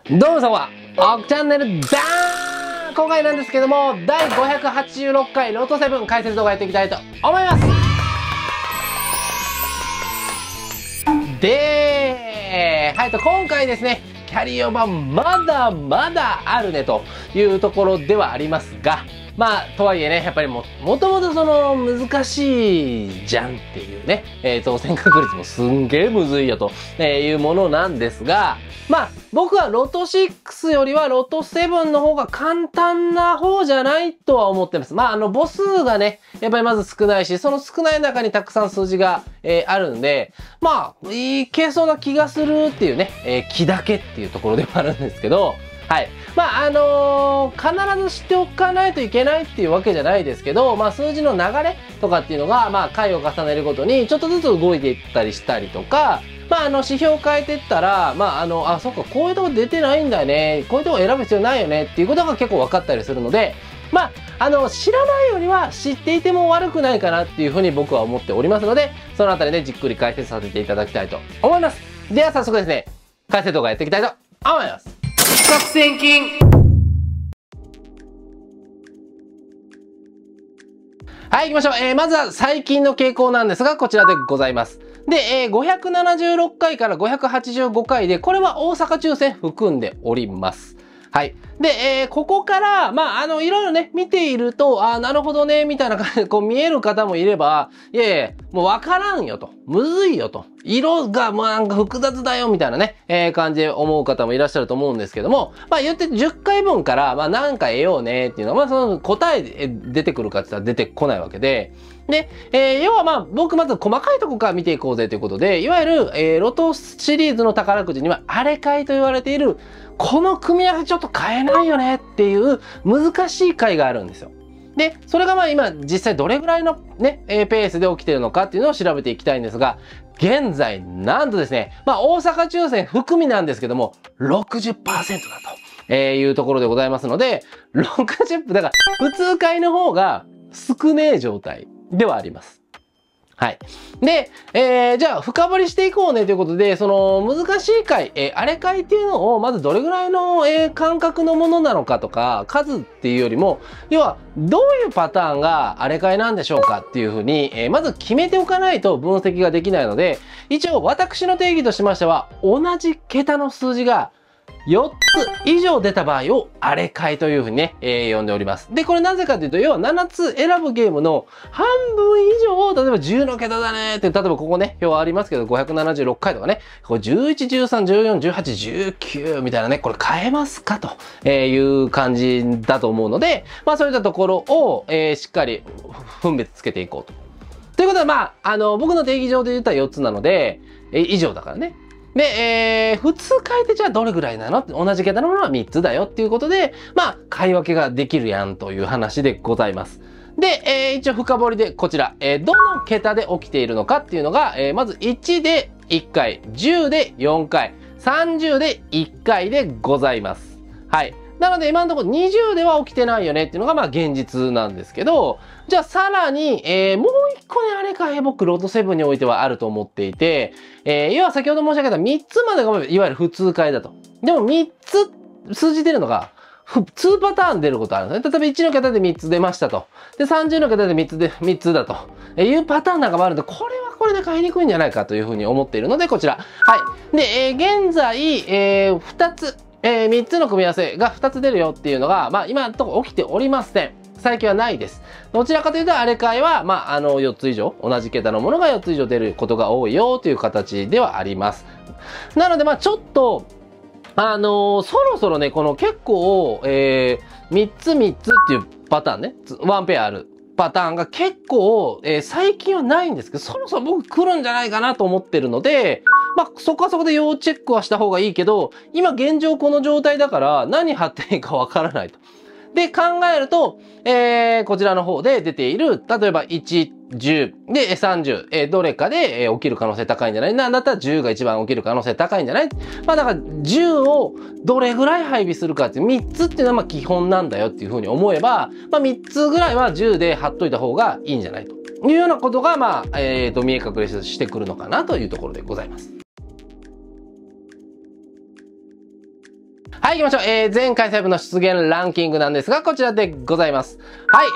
どうも皆様、オクチャンネルだーん。今回なんですけども、第586回ロト7解説動画やっていきたいと思います。今回ですね、キャリーオーバーまだまだあるねというところではありますが、とはいえね、やっぱりもともとその難しいじゃんっていうね、当選確率もすんげえむずいよというものなんですが、僕はロト6よりはロト7の方が簡単な方じゃないとは思ってます。母数がね、やっぱりまず少ないし、その少ない中にたくさん数字が、あるんで、いけそうな気がするっていうね、気だけっていうところではあるんですけど、はい。必ず知っておかないといけないっていうわけじゃないですけど、数字の流れとかっていうのが、回を重ねるごとにちょっとずつ動いていったりしたりとか、指標を変えていったら、そっか、こういうとこ出てないんだよね。こういうとこ選ぶ必要ないよねっていうことが結構分かったりするので、知らないよりは知っていても悪くないかなっていうふうに僕は思っておりますので、そのあたりでじっくり解説させていただきたいと思います。では早速ですね、解説動画やっていきたいと思います。作戦金。はい、行きましょう。まずは最近の傾向なんですが、こちらでございます。で、576回から585回で、これは大阪抽選含んでおります。はい。で、ここから、いろいろね、見ていると、なるほどね、みたいな感じで、こう見える方もいれば、いやいや、もうわからんよと。むずいよと。色が、なんか複雑だよ、みたいなね、感じで思う方もいらっしゃると思うんですけども、言って10回分から、なんか得ようね、っていうのは、その答え出てくるかって言ったら出てこないわけで、で、要は僕まず細かいとこから見ていこうぜということで、いわゆる、ロトシリーズの宝くじには、あれ買いと言われている、この組み合わせちょっと買えないよねっていう難しい回があるんですよ。で、それが今実際どれぐらいのね、ペースで起きてるのかっていうのを調べていきたいんですが、現在なんとですね、大阪抽選含みなんですけども、60% だというところでございますので、60%、だから普通回の方が少ねえ状態ではあります。はい。で、じゃあ深掘りしていこうねということで、その難しい回、あれ回っていうのをまずどれぐらいの、間隔のものなのかとか、数っていうよりも、要はどういうパターンがあれ回なんでしょうかっていうふうに、まず決めておかないと分析ができないので、一応私の定義としましては、同じ桁の数字が4つ以上出た場合をあれ回というふうにね、呼んでおります。で、これなぜかというと、要は7つ選ぶゲームの半分以上、例えば10の桁だねって、例えばここね、表ありますけど、576回とかね、これ11、13、14、18、19みたいなね、これ変えますかという感じだと思うので、そういったところを、しっかり分別つけていこうと。ということは、僕の定義上で言ったら4つなので、以上だからね。で、普通買い手じゃあどれぐらいなの？同じ桁のものは3つだよっていうことで、買い分けができるやんという話でございます。で、一応深掘りでこちら、どの桁で起きているのかっていうのが、まず1で1回、10で4回、30で1回でございます。はい。なので今のところ20では起きてないよねっていうのが現実なんですけど、じゃあさらに、もう一個ね、あれか、僕ロト7においてはあると思っていて、要は先ほど申し上げた3つまでがいわゆる普通回だと。でも3つ数字出るのが、2パターン出ることあるんですね。例えば1の桁で3つ出ましたと。で、30の桁で3つだというパターンなんかもあるので、これはこれで買いにくいんじゃないかというふうに思っているので、こちら。はい。で、現在、2つ。3つの組み合わせが2つ出るよっていうのが、今のところ起きておりません。最近はないです。どちらかというと、あれ買いは、4つ以上、同じ桁のものが4つ以上出ることが多いよという形ではあります。なので、ちょっと、そろそろね、この結構、3つ3つっていうパターンね、ワンペアあるパターンが結構、最近はないんですけど、そろそろ僕来るんじゃないかなと思ってるので、そこはそこで要チェックはした方がいいけど、今現状この状態だから何貼っていいかわからないと。で、考えると、こちらの方で出ている、例えば1、10で30、どれかで起きる可能性高いんじゃない？なんだったら10が一番起きる可能性高いんじゃない？だから10をどれぐらい配備するかっていう3つっていうのは基本なんだよっていうふうに思えば、3つぐらいは10で貼っといた方がいいんじゃないというようなことが、見え隠れしてくるのかなというところでございます。 はい、行きましょう。前回7の出現ランキングなんですが、こちらでございます。はい、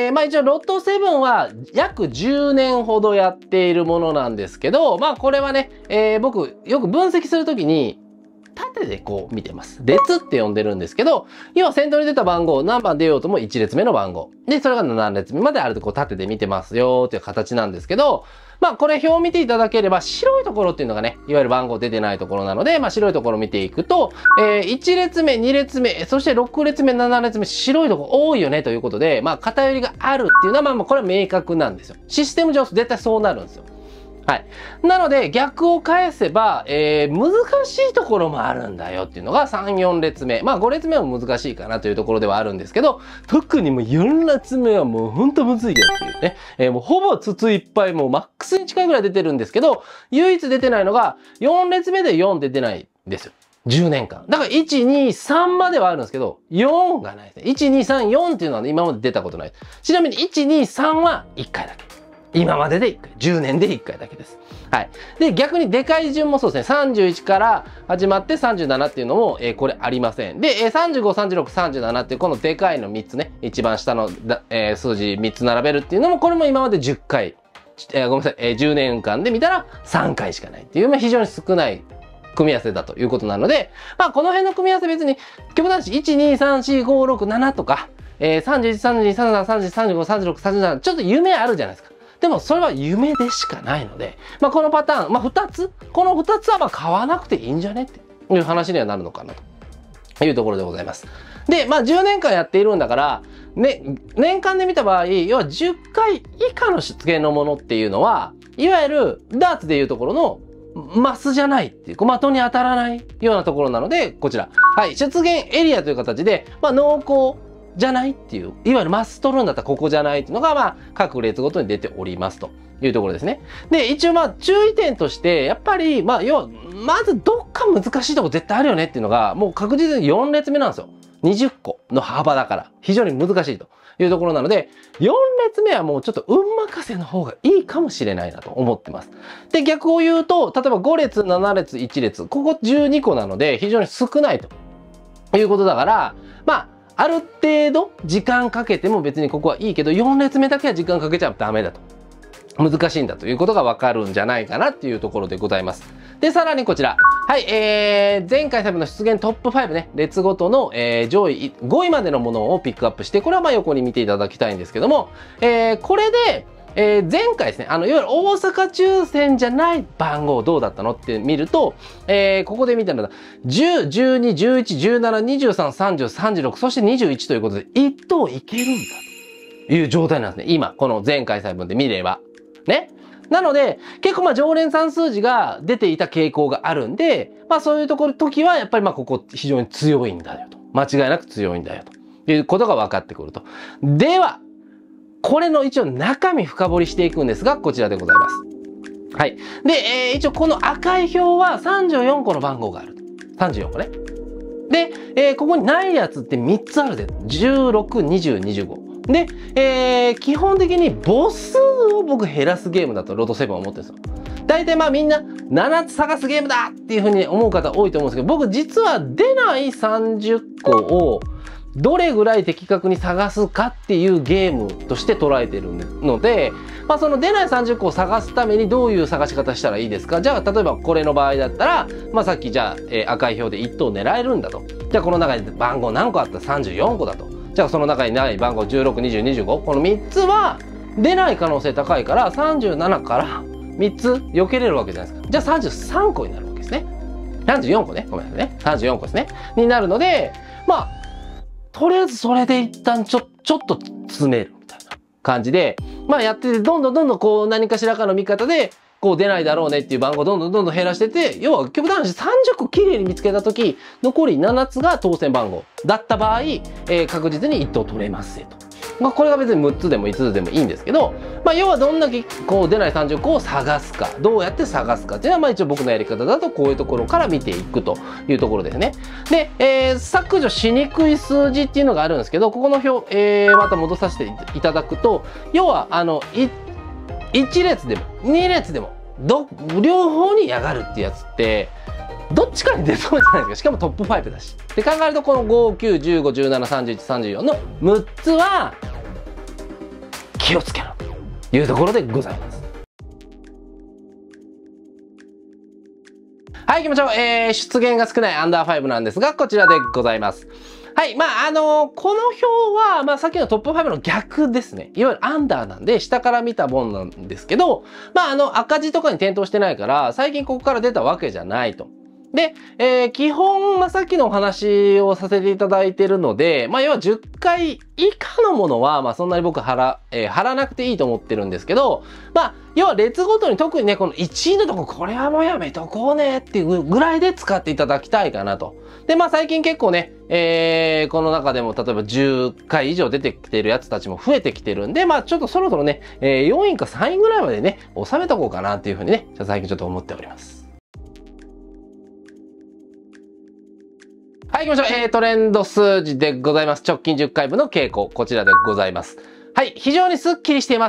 一応ロット7は約10年ほどやっているものなんですけど、これはね、僕よく分析するときに、縦でこう見てます。列って呼んでるんですけど、要は先頭に出た番号、何番出ようとも1列目の番号。で、それが7列目まであるとこう縦で見てますよっていう形なんですけど、これ表を見ていただければ白いところっていうのがね、いわゆる番号出てないところなので、白いところを見ていくと、1列目、2列目、そして6列目、7列目、白いところ多いよねということで、偏りがあるっていうのは、これは明確なんですよ。システム上絶対そうなるんですよ。はい。なので、逆を返せば、難しいところもあるんだよっていうのが3、4列目。5列目は難しいかなというところではあるんですけど、特にもう4列目はもうほんとむずいよっていうね。もうほぼ筒いっぱい、もうマックスに近いぐらい出てるんですけど、唯一出てないのが、4列目で4出てないんですよ。10年間。だから1、2、3まではあるんですけど、4がないですね。1、2、3、4っていうのは今まで出たことない。ちなみに1、2、3は1回だけ。今までで1回。10年で1回だけです。はい。で、逆にでかい順もそうですね。31から始まって37っていうのも、これありません。で、35、36、37っていうこのでかいの3つね。一番下の、数字3つ並べるっていうのも、これも今まで10回。ごめんなさい。10年間で見たら3回しかないっていう、非常に少ない組み合わせだということなので、この辺の組み合わせ別に、極端に1、2、3、4、5、6、7とか、31、32、33、34、35、36、37、ちょっと夢あるじゃないですか。でもそれは夢でしかないので、このパターン、2つこの2つは買わなくていいんじゃねっていう話にはなるのかなというところでございます。で、10年間やっているんだから、ね、年間で見た場合、要は10回以下の出現のものっていうのは、いわゆるダーツでいうところのマスじゃないっていう、的に当たらないようなところなので、こちら。はい、出現エリアという形で、濃厚、じゃないっていう、いわゆるマス取るんだったらここじゃないっていうのが、各列ごとに出ておりますというところですね。で、一応注意点として、やっぱり、要は、まずどっか難しいとこ絶対あるよねっていうのが、もう確実に4列目なんですよ。20個の幅だから、非常に難しいというところなので、4列目はもうちょっと運任せの方がいいかもしれないなと思ってます。で、逆を言うと、例えば5列、7列、1列、ここ12個なので、非常に少ないということだから、ある程度時間かけても別にここはいいけど、4列目だけは時間かけちゃダメだと。難しいんだということがわかるんじゃないかなっていうところでございます。で、さらにこちら。はい、前回の出現トップ5ね、列ごとの、上位5位までのものをピックアップして、これは横に見ていただきたいんですけども、これで、前回ですね、いわゆる大阪抽選じゃない番号どうだったのって見ると、ここで見たのが、10、12、11、17、23、30、36、そして21ということで、1等いけるんだという状態なんですね。今、この前回細分で見れば。ね。なので、結構常連算数字が出ていた傾向があるんで、そういう時はやっぱりここ非常に強いんだよと。間違いなく強いんだよということが分かってくると。では、これの一応中身深掘りしていくんですが、こちらでございます。はい。で、一応この赤い表は34個の番号がある。34個ね。で、ここにないやつって3つあるで。16、20、25。で、基本的に母数を僕減らすゲームだとロト7は思ってるんですよ。大体みんな7つ探すゲームだっていうふうに思う方多いと思うんですけど、僕実は出ない30個をどれぐらい的確に探すかっていうゲームとして捉えてるので、その出ない30個を探すためにどういう探し方したらいいですか？じゃあ、例えばこれの場合だったら、さっきじゃあ、赤い表で1等狙えるんだと。じゃあ、この中に番号何個あったら34個だと。じゃあ、その中にない番号16、20、25。この3つは出ない可能性高いから、37から3つ避けれるわけじゃないですか。じゃあ、33個になるわけですね。34個ね。ごめんなさいね。34個ですね。になるので、とりあえずそれで一旦ちょっと詰めるみたいな感じで、やってて、どんどんこう何かしらかの見方で、こう出ないだろうねっていう番号をどんどん減らしてて、要は極端な話30個きれいに見つけたとき、残り7つが当選番号だった場合、確実に1等取れますよと。これが別に6つでも5つでもいいんですけど、要はどんだけこう出ない30個を探すか、どうやって探すかっていうのは、一応僕のやり方だとこういうところから見ていくというところですね。で、削除しにくい数字っていうのがあるんですけど、ここの表、また戻させていただくと、要は1列でも2列でも両方に嫌がるってやつってどっちかに出そうじゃないですか。しかもトップ5だし。って考えると、この5、9、15、17、31、34の6つは、気をつけろというところでございます。はい、行きましょう。出現が少ないアンダー5なんですが、こちらでございます。はい。この表は、さっきのトップ5の逆ですね。いわゆるアンダーなんで、下から見たもんなんですけど、赤字とかに点灯してないから、最近ここから出たわけじゃないと。で、基本、さっきのお話をさせていただいているので、要は10回以下のものは、そんなに僕貼らなくていいと思ってるんですけど、要は列ごとに特にね、この1位のとこ、これはもうやめとこうねっていうぐらいで使っていただきたいかなと。で、最近結構ね、この中でも例えば10回以上出てきてるやつたちも増えてきてるんで、ちょっとそろそろね、4位か3位ぐらいまでね、収めとこうかなっていうふうにね、最近ちょっと思っております。はい、行きましょう。トレンド数字でございます。直近10回分の傾向、こちらでございます。はい、非常にスッキリしています。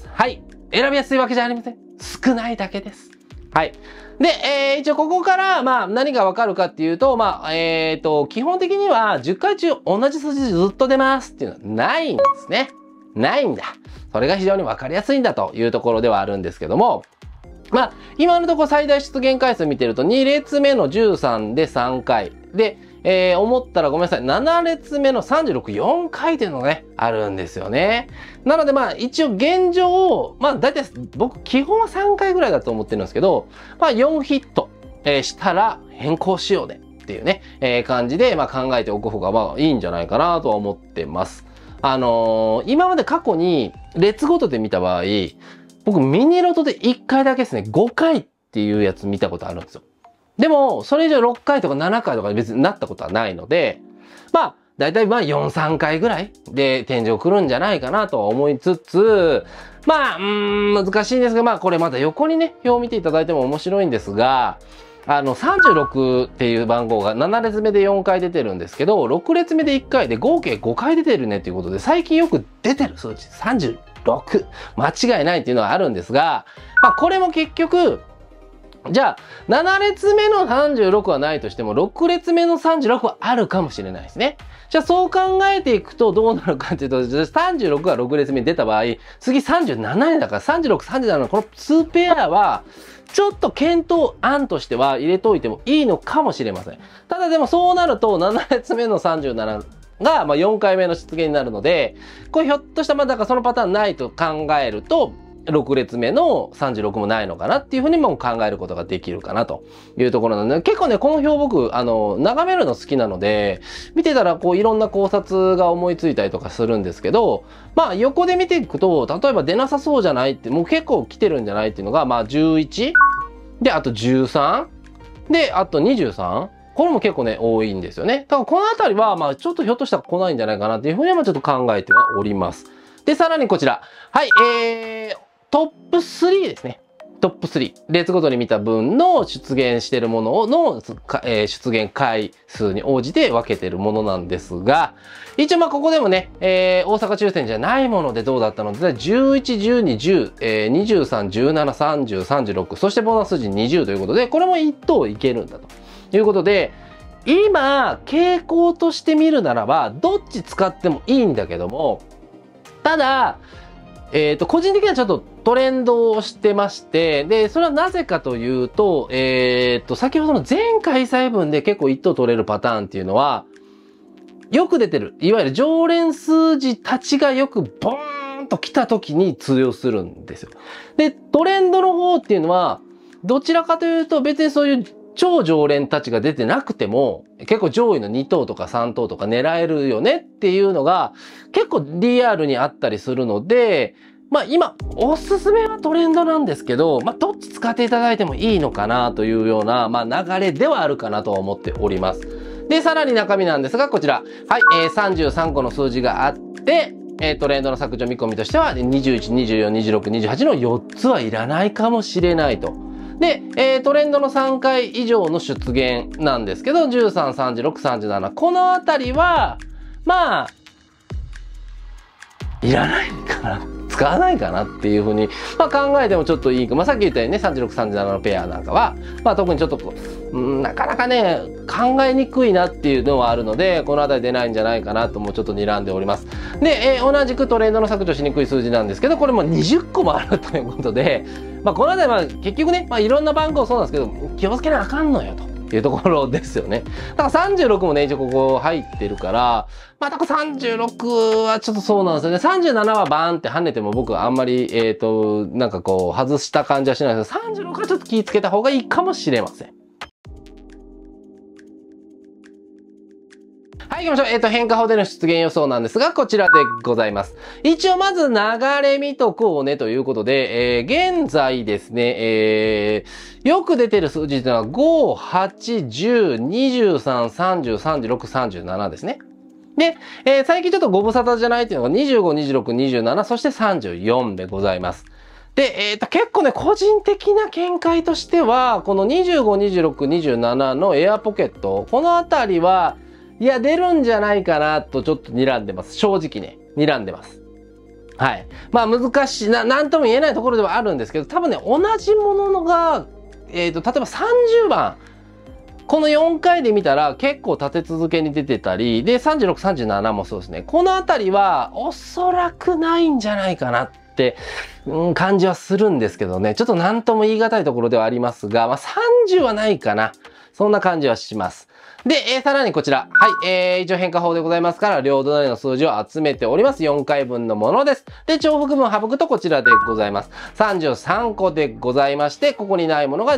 はい、選びやすいわけじゃありません。少ないだけです。はい。で、一応ここから、何がわかるかっていうと、基本的には10回中同じ数字ずっと出ますっていうのはないんですね。ないんだ。それが非常にわかりやすいんだというところではあるんですけども、今のところ最大出現回数見てると2列目の13で3回。で、思ったらごめんなさい。7列目の36、4回っていうのがね、あるんですよね。なので一応現状、だいたい僕基本は3回ぐらいだと思ってるんですけど、4ヒット、したら変更しようねっていうね、感じで考えておく方がいいんじゃないかなとは思ってます。今まで過去に列ごとで見た場合、僕ミニロトで1回だけですね、5回っていうやつ見たことあるんですよ。でも、それ以上6回とか7回とか別になったことはないので、だいたい4、3回ぐらいで天井来るんじゃないかなとは思いつつ、難しいんですが、これまた横にね、表を見ていただいても面白いんですが、36っていう番号が7列目で4回出てるんですけど、6列目で1回で合計5回出てるねっていうことで、最近よく出てる数値、36。間違いないっていうのはあるんですが、これも結局、じゃあ、7列目の36はないとしても、6列目の36はあるかもしれないですね。じゃあ、そう考えていくとどうなるかっていうと、36が6列目に出た場合、次37年だから36、37のこの2ペアは、ちょっと検討案としては入れといてもいいのかもしれません。ただでもそうなると、7列目の37が4回目の出現になるので、これひょっとしたらだからそのパターンないと考えると、6列目の36もないのかなっていうふうにも考えることができるかなというところなので、結構ね、この表僕、眺めるの好きなので、見てたらこういろんな考察が思いついたりとかするんですけど、横で見ていくと、例えば出なさそうじゃないって、もう結構来てるんじゃないっていうのが、11で、あと13で、あと23。これも結構ね、多いんですよね。だからこのあたりは、ちょっとひょっとしたら来ないんじゃないかなっていうふうにはちょっと考えてはおります。で、さらにこちら。はい、トップ3ですね。トップ3。列ごとに見た分の出現しているものの、出現回数に応じて分けているものなんですが、一応ここでもね、大阪抽選じゃないものでどうだったので、11、12、10、23、17、30、36、そしてボーナス数字20ということで、これも1等いけるんだということで、今、傾向として見るならば、どっち使ってもいいんだけども、ただ、個人的にはちょっとトレンドをしてまして、で、それはなぜかというと、先ほどの全開催分で結構1等取れるパターンっていうのは、よく出てる、いわゆる常連数字たちがよくボーンと来た時に通用するんですよ。で、トレンドの方っていうのは、どちらかというと別にそういう超常連たちが出てなくても、結構上位の2等とか3等とか狙えるよねっていうのが結構リアルにあったりするので、今おすすめはトレンドなんですけど、どっち使っていただいてもいいのかなというような、流れではあるかなとは思っております。で、さらに中身なんですが、こちら。はい、33個の数字があって、トレンドの削除見込みとしては、21、24、26、28の4つはいらないかもしれないと。で、トレンドの3回以上の出現なんですけど、13、36、37。このあたりは、いらないかなっ使わないかなっていうふうに、まあ、考えてもちょっといいか。まあ、さっき言ったようにね、36、37のペアなんかは、まあ、特にちょっとなかなかね、考えにくいなっていうのはあるので、この辺り出ないんじゃないかなともちょっと睨んでおります。で、同じくトレンドの削除しにくい数字なんですけど、これも20個もあるということで、まあ、この辺りは結局ね、まあ、いろんな番号そうなんですけど、気をつけなあかんのよと。いうところですよね。だから36もね、一応ここ入ってるから、まあ、だから36はちょっとそうなんですよね。37はバーンって跳ねても僕はあんまり、なんかこう、外した感じはしないですけど、36はちょっと気をつけた方がいいかもしれません。はい、行きましょう。変化法での出現予想なんですが、こちらでございます。一応、まず流れ見とこうねということで、現在ですね、よく出てる数字というのは5、8、10、23、30、36、37ですね。で、最近ちょっとご無沙汰じゃないっていうのが25、26、27、そして34でございます。で、結構ね、個人的な見解としては、この25、26、27のエアポケット、このあたりは、いや、出るんじゃないかなとちょっと睨んでます。正直ね、睨んでます。はい。まあ難しいなんとも言えないところではあるんですけど、多分ね、同じものが、例えば30番、この4回で見たら結構立て続けに出てたり、で、36、37もそうですね。このあたりはおそらくないんじゃないかなって、感じはするんですけどね。ちょっと何とも言い難いところではありますが、まあ30はないかな。そんな感じはします。で、さらにこちら。はい、一応変化法でございますから、両隣の数字を集めております。4回分のものです。で、重複分省くとこちらでございます。33個でございまして、ここにないものが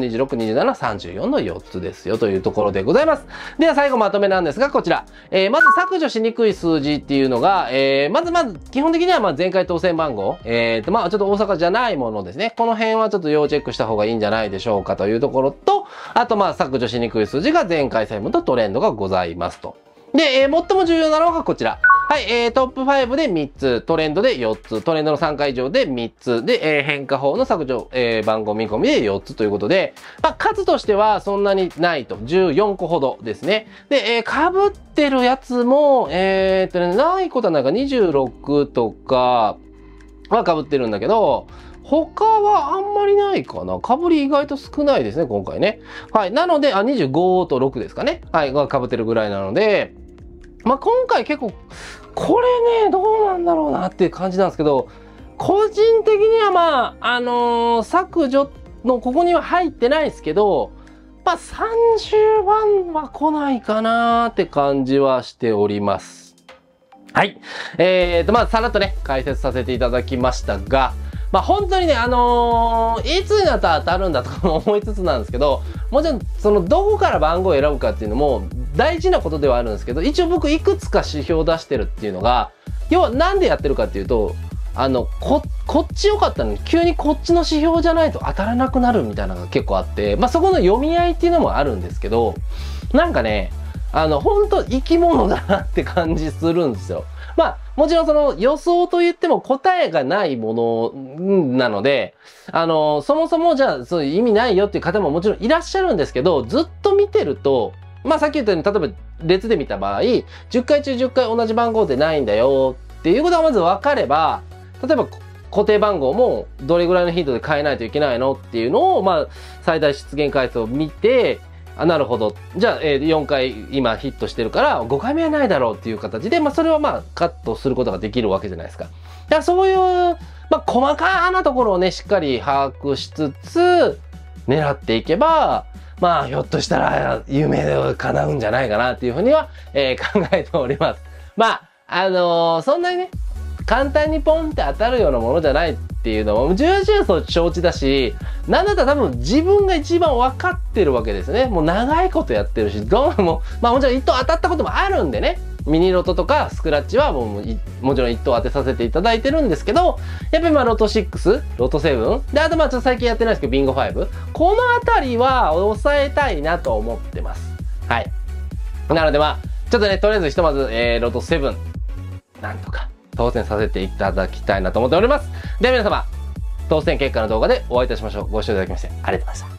25、26、27、34の4つですよというところでございます。では最後まとめなんですが、こちら。まず削除しにくい数字っていうのが、まず基本的には前回当選番号。まあちょっと大阪じゃないものですね。この辺はちょっと要チェックした方がいいんじゃないでしょうかというところと、あと削除しにくい数字が前回とトレンドがございますと。で、最も重要なのがこちら。はい、トップ5で3つ、トレンドで4つ、トレンドの3回以上で3つ、で、変化法の削除、番号見込みで4つということで、数としてはそんなにないと。14個ほどですね。で、被ってるやつも、ないことはないか、26とかは被ってるんだけど、他はあんまりないかな。被り意外と少ないですね、今回ね。はい。なので、25と6ですかね。はい。が被ってるぐらいなので、今回結構、これね、どうなんだろうなっていう感じなんですけど、個人的には削除のここには入ってないですけど、30番は来ないかなって感じはしております。はい。さらっとね、解説させていただきましたが、本当にね、いつになったら当たるんだとか思いつつなんですけど、もちろん、どこから番号を選ぶかっていうのも大事なことではあるんですけど、一応僕いくつか指標を出してるっていうのが、要はなんでやってるかっていうと、こっち良かったのに急にこっちの指標じゃないと当たらなくなるみたいなのが結構あって、そこの読み合いっていうのもあるんですけど、なんかね、本当生き物だなって感じするんですよ。もちろんその予想と言っても答えがないものなので、そもそもじゃあそういう意味ないよっていう方ももちろんいらっしゃるんですけど、ずっと見てると、さっき言ったように、例えば列で見た場合、10回中10回同じ番号でないんだよっていうことがまず分かれば、例えば固定番号もどれぐらいの頻度で変えないといけないのっていうのを、最大出現回数を見て、なるほど。じゃあ、4回今ヒットしてるから、5回目はないだろうっていう形で、それはカットすることができるわけじゃないですか。だからそういう、細かなところをね、しっかり把握しつつ、狙っていけば、ひょっとしたら夢で叶うんじゃないかなっていうふうには、考えております。そんなにね、簡単にポンって当たるようなものじゃないっていうのも重々承知だし、なんだったら多分自分が一番分かってるわけですね。もう長いことやってるし、どうも、もちろん1等当たったこともあるんでね。ミニロトとかスクラッチはもちろん1等当てさせていただいてるんですけど、やっぱりロト6、ロト7、で、あとちょっと最近やってないですけど、ビンゴ5。このあたりは抑えたいなと思ってます。はい。なのでちょっとね、とりあえずひとまず、ロト7、なんとか当選させていただきたいなと思っております。では皆様、当選結果の動画でお会いいたしましょう。ご視聴いただきましてありがとうございました。